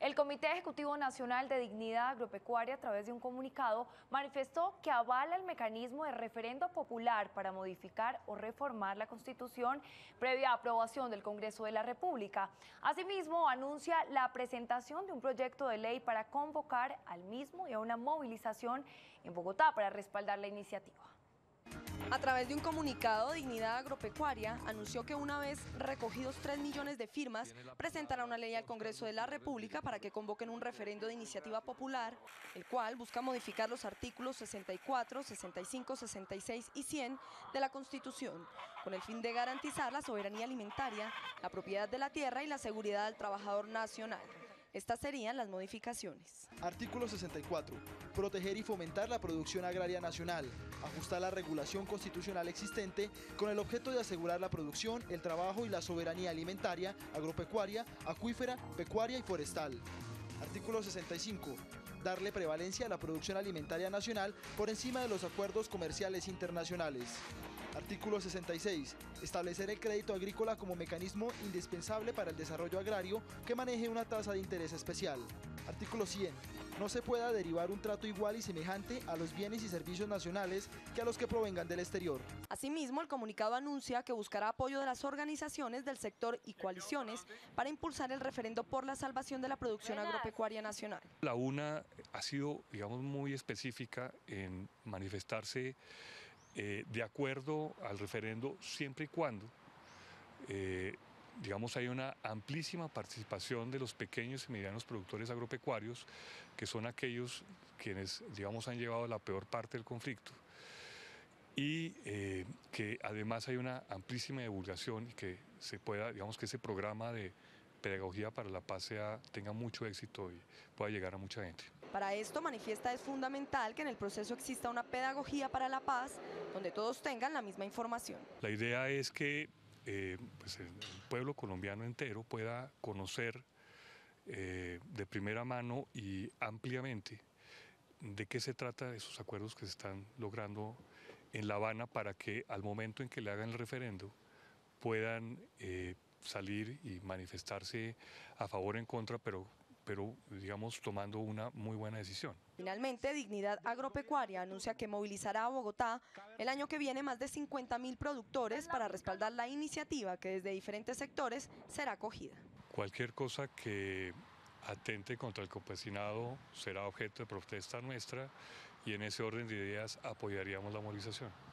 El Comité Ejecutivo Nacional de Dignidad Agropecuaria, a través de un comunicado, manifestó que avala el mecanismo de referendo popular para modificar o reformar la Constitución previa aprobación del Congreso de la República. Asimismo, anuncia la presentación de un proyecto de ley para convocar al mismo y a una movilización en Bogotá para respaldar la iniciativa. A través de un comunicado, Dignidad Agropecuaria anunció que una vez recogidos 3 millones de firmas, presentará una ley al Congreso de la República para que convoquen un referendo de iniciativa popular, el cual busca modificar los artículos 64, 65, 66 y 100 de la Constitución, con el fin de garantizar la soberanía alimentaria, la propiedad de la tierra y la seguridad del trabajador nacional. Estas serían las modificaciones. Artículo 64. Proteger y fomentar la producción agraria nacional. Ajustar la regulación constitucional existente con el objeto de asegurar la producción, el trabajo y la soberanía alimentaria, agropecuaria, acuífera, pecuaria y forestal. Artículo 65. Darle prevalencia a la producción alimentaria nacional por encima de los acuerdos comerciales internacionales. Artículo 66. Establecer el crédito agrícola como mecanismo indispensable para el desarrollo agrario que maneje una tasa de interés especial. Artículo 100. No se pueda derivar un trato igual y semejante a los bienes y servicios nacionales que a los que provengan del exterior. Asimismo, el comunicado anuncia que buscará apoyo de las organizaciones del sector y coaliciones para impulsar el referendo por la salvación de la producción agropecuaria nacional. La UNA ha sido, digamos, muy específica en manifestarse de acuerdo al referendo siempre y cuando digamos, hay una amplísima participación de los pequeños y medianos productores agropecuarios, que son aquellos quienes, digamos, han llevado la peor parte del conflicto, y que además hay una amplísima divulgación y que se pueda, digamos, que ese programa de pedagogía para la paz tenga mucho éxito y pueda llegar a mucha gente. Para esto, manifiesta, es fundamental que en el proceso exista una pedagogía para la paz, donde todos tengan la misma información. La idea es que pues el pueblo colombiano entero pueda conocer de primera mano y ampliamente de qué se trata esos acuerdos que se están logrando en La Habana, para que al momento en que le hagan el referendo puedan salir y manifestarse a favor o en contra, pero digamos tomando una muy buena decisión. Finalmente, Dignidad Agropecuaria anuncia que movilizará a Bogotá el año que viene más de 50.000 productores para respaldar la iniciativa que desde diferentes sectores será acogida. Cualquier cosa que atente contra el campesinado será objeto de protesta nuestra, y en ese orden de ideas apoyaríamos la movilización.